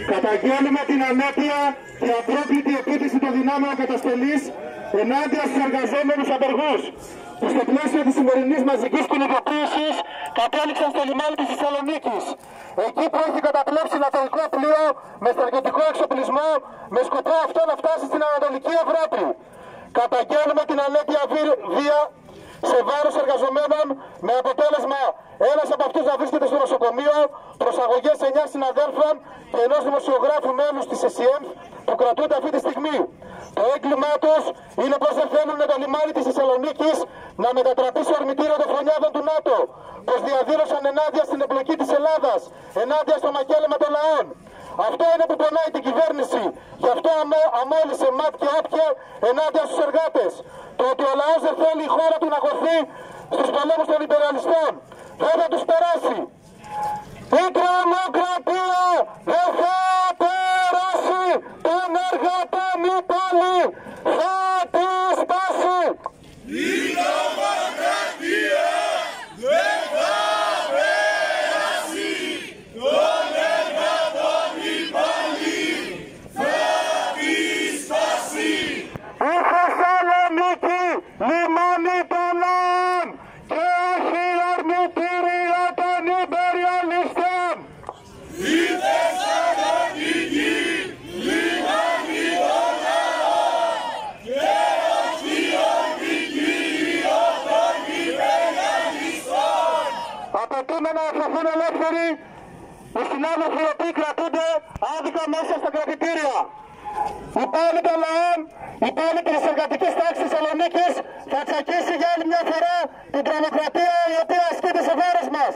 Καταγγέλνουμε την ανέτεια και απρόκλητη επίθεση των δυνάμεων καταστολής ενάντια στους εργαζόμενους απεργούς που στο πλαίσιο της σημερινής μαζικής κινητοποίησης κατέληξαν στο λιμάνι της Θεσσαλονίκης. Εκεί που έχει καταπλέψει ναυτικό πλοίο με στρατιωτικό εξοπλισμό με σκοπό αυτό να φτάσει στην Ανατολική Ευρώπη. Καταγγέλνουμε την ανέτεια βία σε βάρος εργαζομένων με αποτέλεσμα ένας από αυτούς να βρίσκεται στο νοσοκομείο, προσαγωγές 9 συναδέλφων και ενός δημοσιογράφου μέλους της ΕΣΥΕΜ που κρατούνται αυτή τη στιγμή. Το έγκλημά τους είναι πως δεν θέλουν το λιμάνι της Θεσσαλονίκης να μετατραπεί σε ορμητήριο των φωνιάδων του ΝΑΤΟ, πως διαδήλωσαν ενάντια στην εμπλοκή της Ελλάδας, ενάντια στο μακέλεμα των λαών. Αυτό είναι που πονάει την κυβέρνηση, γι' αυτό αμόλυσε ΜΑΤ και άπιε ενάντια στους εργάτες. Το ότι ο λαός δεν θέλει η χώρα του να χωθεί στους πολέμους των υπεραλιστών δεν θα τους περάσει. Η τρομοκρατία δεν θα περάσει τον εργατών η πόλη, θα τη σπάσει. Η τρομοκρατία δεν θα περάσει τον εργατών η πόλη, θα τη σπάσει. Η Θεσσαλονίκη λιμάνι των λαών και όχι ορμητήρια των υπεριαλιστών. Η Θεσσαλονίκη λιμάνι των λαών και όχι ορμητήριο των υπεριαλιστών. Απαιτούμε να αφαιθούν ελεύθεροι οι συνάδελφοι οι οποίοι κρατούνται άδικα μέσα στα κρατητήρια. Η πόλη των λαών, η πόλη της εργατικής τάξης Θεσσαλονίκης θα τσακίσει για άλλη μια φορά την τρομοκρατία η οποία ασκείται σε βάρος μας.